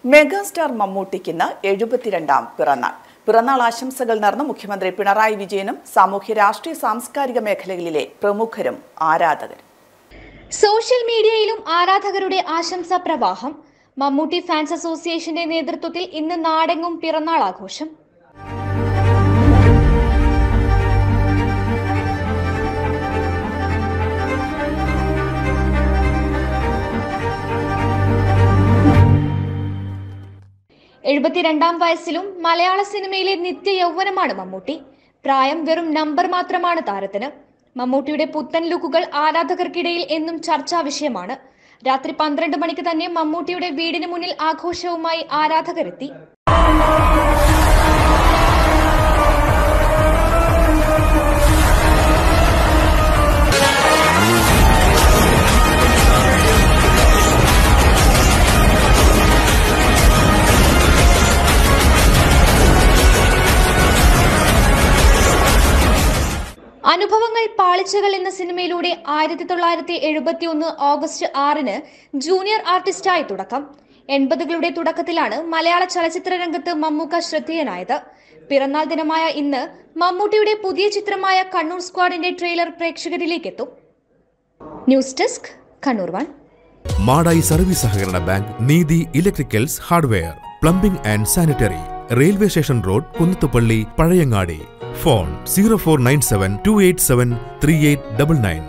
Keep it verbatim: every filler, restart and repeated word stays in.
Megastar മമ്മൂട്ടിക്കിന്ന് എഴുപത്തിരണ്ടാം പിറന്നാൾ. പിറന്നാൾ ആശംസകൾ നേർന്ന മുഖ്യമന്ത്രി പിണറായി വിജയനും സാമൂഹ്യ രാഷ്ട്രീയ സാംസ്കാരിക മേഖലകളിലെ പ്രമുഖരും ആരാധകരും. സോഷ്യൽ മീഡിയയിലും ആരാധകരുടെ ആശംസാ പ്രവാഹം. മമ്മൂട്ടി ഫാൻസ് അസോസിയേഷന്റെ നേതൃത്വത്തിൽ ഇന്ന് നാടെങ്ങും പിറന്നാൾ ആഘോഷം. എഴുപത്തിരണ്ടാം വയസ്സിലും മലയാള സിനിമയിലെ നിത്യ യൗവനമാണ് മമ്മൂട്ടി. പ്രായം വെറും നമ്പർ മാത്രമാണ് താരത്തിന്. മമ്മൂട്ടിയുടെ പുത്തൻ ലുക്കുകൾ ആരാധകർക്കിടയിൽ എന്നും ചർച്ചാ വിഷയമാണ്. രാത്രി പന്ത്രണ്ട് മണിക്ക് തന്നെ മമ്മൂട്ടിയുടെ വീടിന് മുന്നിൽ ആഘോഷവുമായി ആരാധകരെത്തി. അനുഭവങ്ങൾ പാളിച്ചകൾ എന്ന സിനിമയിലൂടെ ആയിരത്തി തൊള്ളായിരത്തി എഴുപത്തി ഒന്ന് ഓഗസ്റ്റ് ആറിന് ജൂനിയർ ആർട്ടിസ്റ്റായി തുടക്കം. എൺപതുകളുടെ തുടക്കത്തിലാണ് മലയാള ചലച്ചിത്ര രംഗത്ത് മമ്മൂക്ക ശ്രദ്ധേയനായത്. പിറന്നാൾ ദിനമായ ഇന്ന് മമ്മൂട്ടിയുടെ പുതിയ ചിത്രമായ കണ്ണൂർ സ്ക്വാഡിന്റെ ട്രെയിലർ പ്രേക്ഷകരിലേക്ക് എത്തും. News desk, Kannur one. Madayi service സഹകരണ bank, Neethi electricals hardware, plumbing and sanitary, railway station road, Kunnathupalli, Pazhayangadi. Phone zero four nine seven two eight seven three eight nine nine.